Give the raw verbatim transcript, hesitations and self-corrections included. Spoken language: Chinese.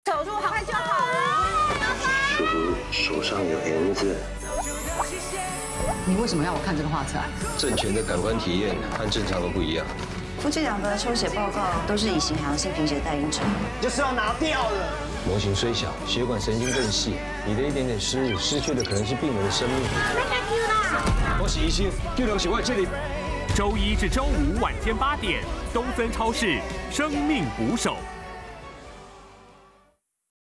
手术好快就好了。 叔叔手上有 N 字。 你为什么要我看这个画册？ 正确的感官体验和正常的不一样。 夫妻俩的抽血报告都是以型行性贫血代因成， 就是要拿掉了。 模型虽小，血管神经更细，你的一点点失误，失去的可能是病人的生命。我是医生，救人是我的责任。 周一至周五晚间八点，东森超市生命捕手。